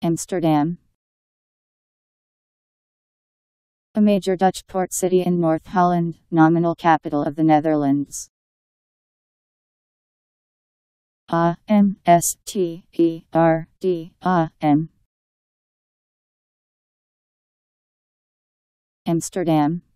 Amsterdam. A major Dutch port city in North Holland, nominal capital of the Netherlands. Amsterdam. Amsterdam.